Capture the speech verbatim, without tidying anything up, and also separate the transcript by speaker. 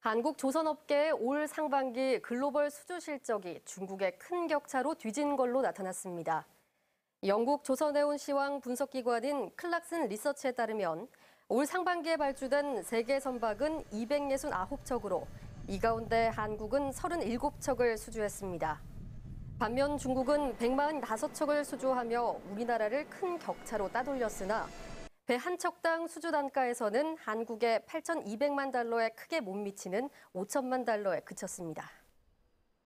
Speaker 1: 한국 조선업계의 올 상반기 글로벌 수주 실적이 중국의 큰 격차로 뒤진 걸로 나타났습니다. 영국 조선해운 시황 분석기관인 클락슨 리서치에 따르면 올 상반기에 발주된 세계 선박은 이백육십구 척으로 이 가운데 한국은 삼십칠 척을 수주했습니다. 반면 중국은 백사십오 척을 수주하며 우리나라를 큰 격차로 따돌렸으나 배 한 척당 수주 단가에서는 한국의 팔천이백만 달러에 크게 못 미치는 오천만 달러에 그쳤습니다.